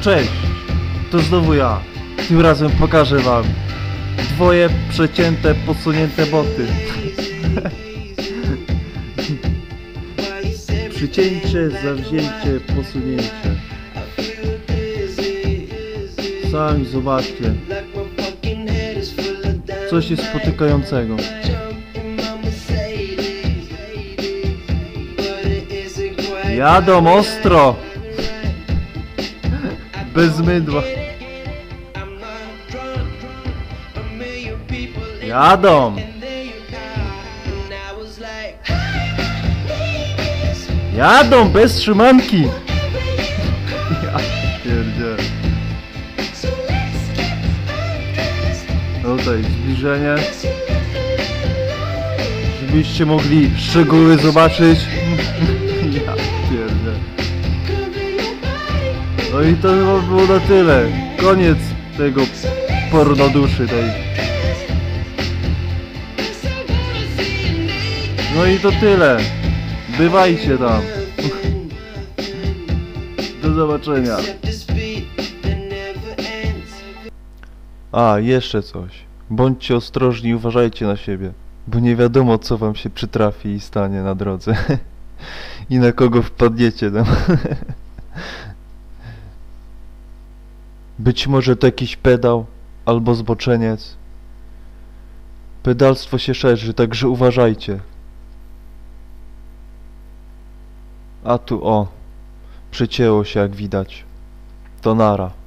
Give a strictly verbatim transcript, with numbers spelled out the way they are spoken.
Cześć! To znowu ja. Tym razem pokażę wam dwoje przecięte, posunięte boty. Przycięcie, zawzięcie, posunięcie. Sami zobaczcie. Coś jest spotykającego. Jadą ostro! Bez mydła. Jadą! Jadą bez trzymanki! Ja pierdzielę. Tutaj zbliżenie, żebyście mogli szczegóły zobaczyć. Ja pierdzielę. No i to chyba było na tyle. Koniec tego pornoduszy tej. No i to tyle. Bywajcie tam. Do zobaczenia. A, jeszcze coś. Bądźcie ostrożni i uważajcie na siebie, bo nie wiadomo, co wam się przytrafi i stanie na drodze. I na kogo wpadniecie tam. Być może to jakiś pedał albo zboczeniec. Pedalstwo się szerzy, także uważajcie. A tu o, przecięło się jak widać. To nara.